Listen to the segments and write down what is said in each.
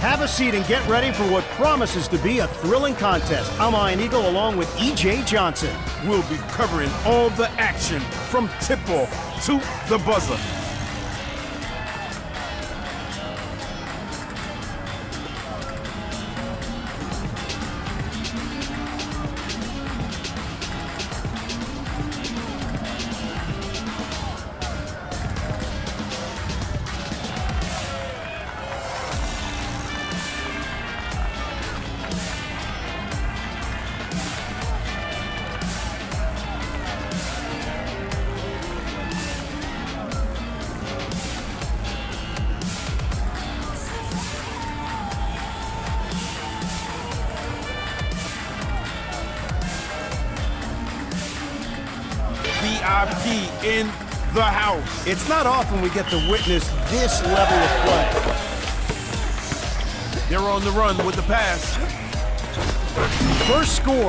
Have a seat and get ready for what promises to be a thrilling contest. I'm Ian Eagle along with E.J. Johnson. We'll be covering all the action from tip-off to the buzzer. VIP in the house. It's not often we get to witness this level of play. They're on the run with the pass. First score.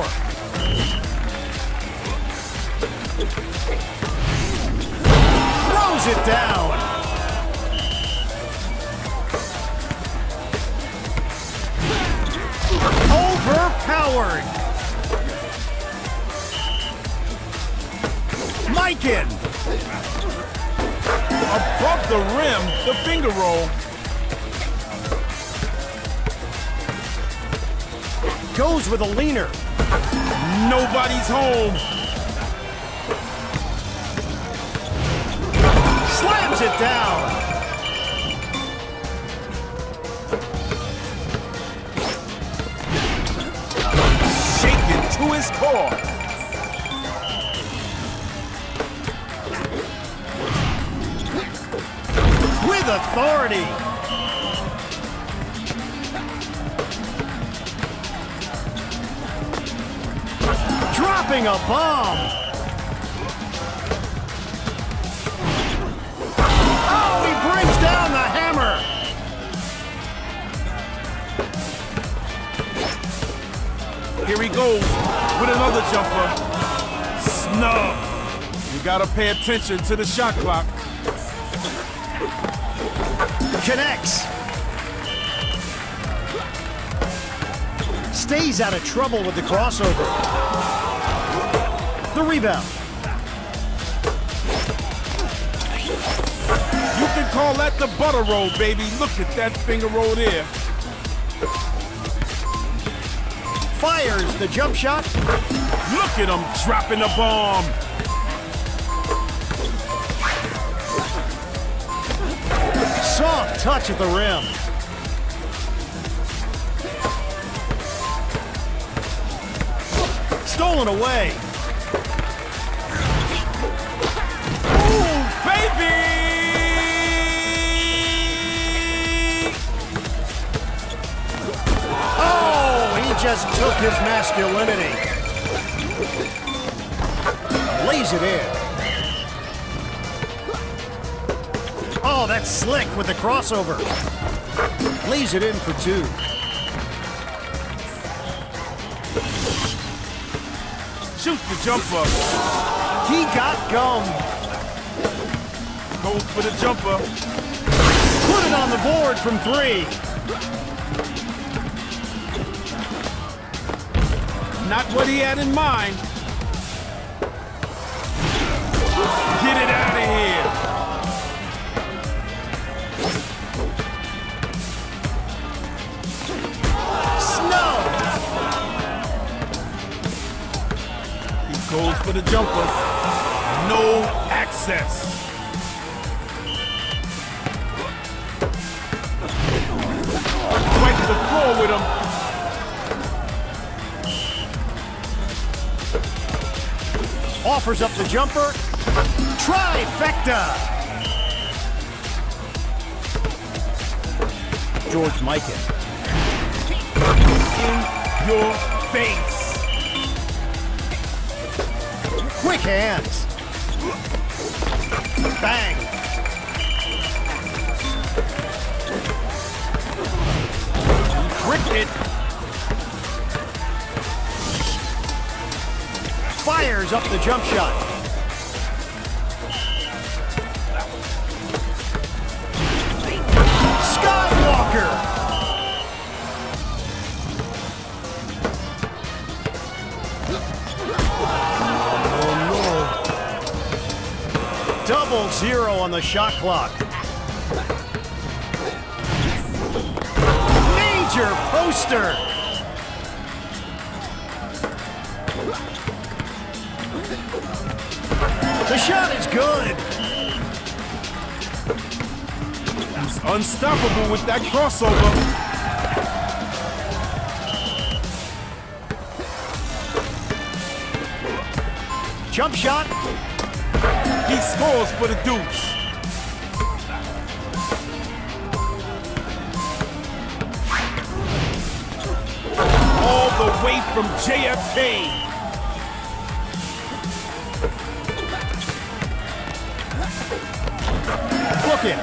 Throws it down. Overpowered. Mikan. Above the rim, the finger roll. Goes with a leaner. Nobody's home. Slams it down. Shaken to his core. With authority. Dropping a bomb. Oh, he brings down the hammer. Here he goes with another jumper. Snub. You gotta pay attention to the shot clock. Connects. Stays out of trouble with the crossover. The rebound. You can call that the butter roll, baby. Look at that finger roll there. Fires the jump shot. Look at him dropping the bomb. Soft touch at the rim. Stolen away. Ooh, baby! Oh, he just took his masculinity. Lays it in. Oh, that's slick with the crossover. Lays it in for two. Shoots the jumper. He got gum. Goes for the jumper. Put it on the board from three. Not what he had in mind. Get it out of here. Goes for the jumper. No access. Wipe the floor with him. Offers up the jumper. Trifecta. George Mikan. In your face. Quick hands. Bang. Cricket. Fires up the jump shot. Skywalker. 0 on the shot clock. Major poster. The shot is good. He's unstoppable with that crossover. Jump shot. He scores for the deuce. All the way from JFK. Brooklyn.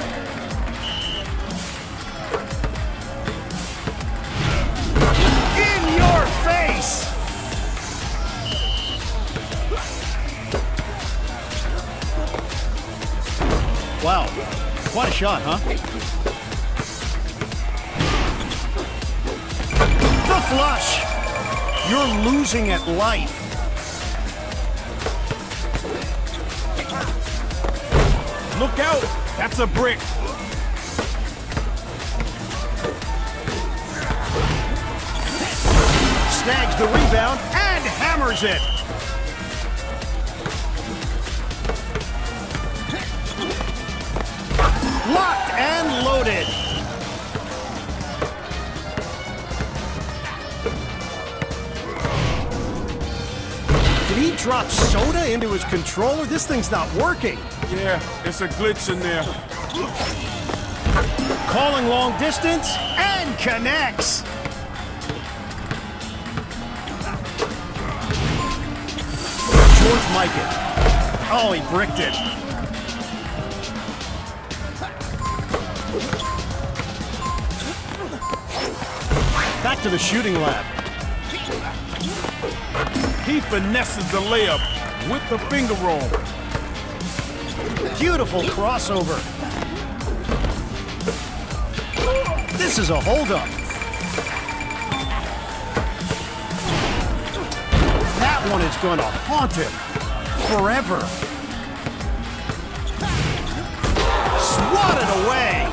In your face. Wow, what a shot, huh? The flush! You're losing at life. Look out! That's a brick. Snags the rebound and hammers it. Locked and loaded. Did he drop soda into his controller? This thing's not working. Yeah, it's a glitch in there. Calling long distance and connects. George Mikan. Oh, he bricked it. Back to the shooting lab. He finesses the layup with the finger roll. Beautiful crossover. This is a holdup. That one is going to haunt him forever. Swatted away.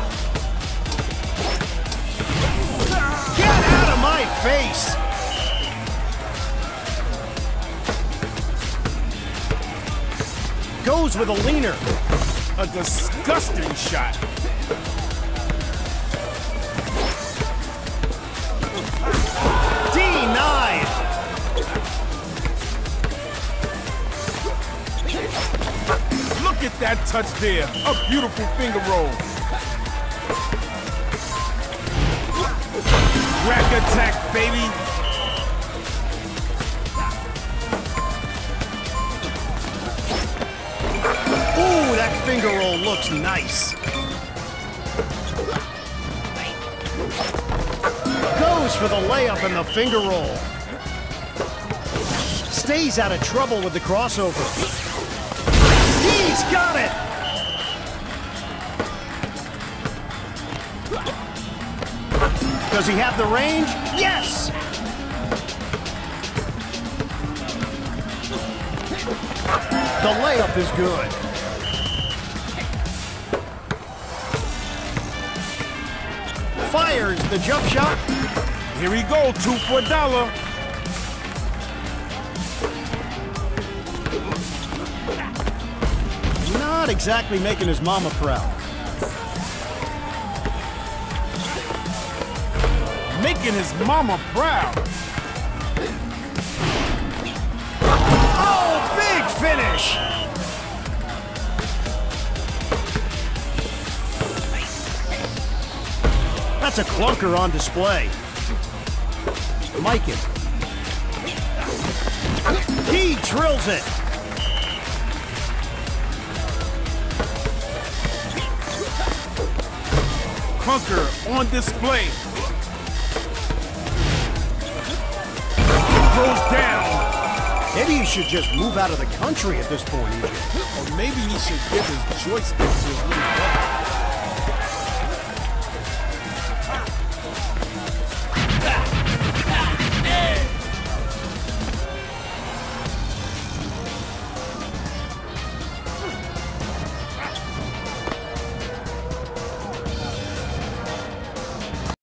Get out of my face. Goes with a leaner. A disgusting shot. Denied. Look at that touch there. A beautiful finger roll. Rack attack, baby. Ooh, that finger roll looks nice. Goes for the layup and the finger roll. Stays out of trouble with the crossover. He's got it! Does he have the range? Yes! The layup is good. Fires the jump shot. Here we go, 2 for $1. Not exactly making his mama proud. Making his mama proud. Oh, big finish! That's a clunker on display. Mikan. He drills it. Clunker on display. Goes down. Maybe he should just move out of the country at this point, EJ. Or maybe he should give his joystick to his little brother.